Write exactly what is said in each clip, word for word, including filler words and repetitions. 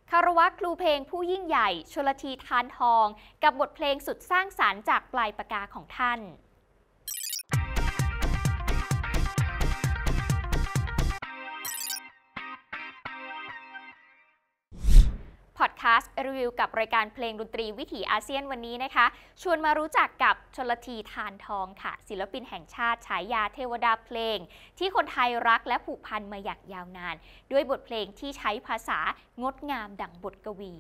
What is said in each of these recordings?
คารวะครูเพลงผู้ยิ่งใหญ่ชลธีทานทองกับบทเพลงสุดสร้างสรรค์จากปลายปากกาของท่านพอดแคสต์รีวิวกับรายการเพลงดนตรีวิถีอาเซียนวันนี้นะคะชวนมารู้จักกับชลธีทานทองค่ะศิลปินแห่งชาติฉายาเทวดาเพลงที่คนไทยรักและผูกพันมาอย่างยาวนานด้วยบทเพลงที่ใช้ภาษางดงามดั่งบทกวี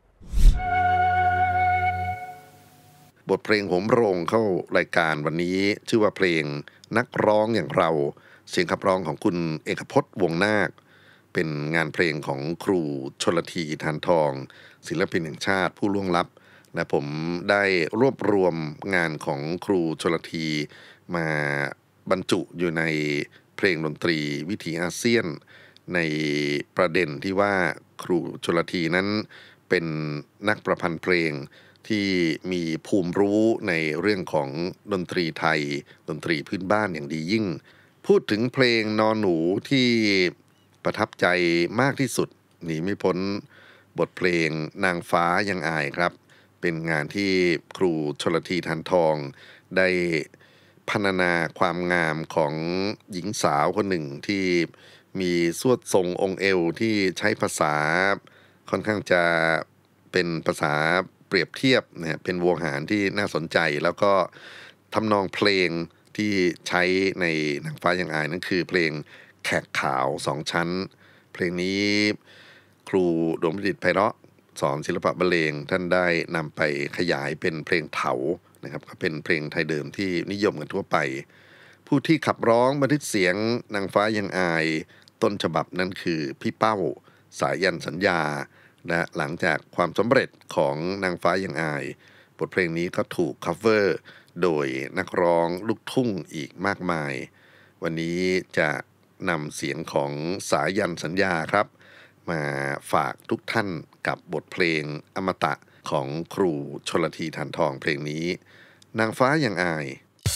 บทเพลงโหมโรงเข้ารายการวันนี้ชื่อว่าเพลงนักร้องอย่างเราเสียงขับร้องของคุณเอกพจน์วงนาคเป็นงานเพลงของครูชลธีทานทองศิลปินแห่งชาติผู้ล่วงลับและผมได้รวบรวมงานของครูชลธีมาบรรจุอยู่ในเพลงดนตรีวิถีอาเซียนในประเด็นที่ว่าครูชลธีนั้นเป็นนักประพันธ์เพลงที่มีภูมิรู้ในเรื่องของดนตรีไทยดนตรีพื้นบ้านอย่างดียิ่งพูดถึงเพลงนอหนูที่ประทับใจมากที่สุดหนีไม่พ้นบทเพลงนางฟ้ายังอายครับเป็นงานที่ครูชลธีทานทองได้พรรณนาความงามของหญิงสาวคนหนึ่งที่มีสวดทรงองค์เอวที่ใช้ภาษาค่อนข้างจะเป็นภาษาเปรียบเทียบนะเป็นโวหารที่น่าสนใจแล้วก็ทำนองเพลงที่ใช้ในนางฟ้ายังอายนั่นคือเพลงแขกขาวสองชั้นเพลงนี้ครูดวงประดิษฐ์ไพเราะสอนศิลปะบรรเลงท่านได้นำไปขยายเป็นเพลงเถานะครับก็เป็นเพลงไทยเดิมที่นิยมกันทั่วไปผู้ที่ขับร้องบันทึกเสียงนางฟ้ายังอายต้นฉบับนั้นคือพี่เป้าสายันสัญญาและหลังจากความสำเร็จของนางฟ้ายังอายบทเพลงนี้ก็ถูกคัฟเวอร์โดยนักร้องลูกทุ่งอีกมากมายวันนี้จะนำเสียงของสายันสัญญาครับมาฝากทุกท่านกับบทเพลงอมตะของครูชลธีทานทองเพลงนี้นางฟ้ายังอาย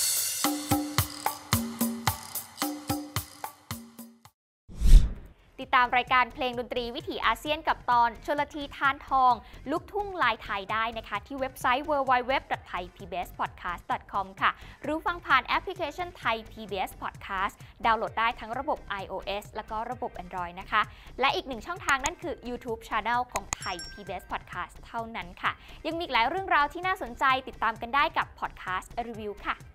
ติดตามรายการเพลงดนตรีวิถีอาเซียนกับตอนชลธีทานทองลูกทุ่งลายไทยได้นะคะที่เว็บไซต์ ดับเบิลยู ดับเบิลยู ดับเบิลยู ดอท ไทย พี บี เอส พอดแคสต์ ดอท คอม ค่ะหรือฟังผ่านแอปพลิเคชัน Thai พี บี เอส Podcast ดาวน์โหลดได้ทั้งระบบ iOS แล้วก็ระบบ Android นะคะและอีกหนึ่งช่องทางนั่นคือ YouTube Channel ของ Thai พี บี เอส Podcast เท่านั้นค่ะยังมีอีกหลายเรื่องราวที่น่าสนใจติดตามกันได้กับ Podcast Review ค่ะ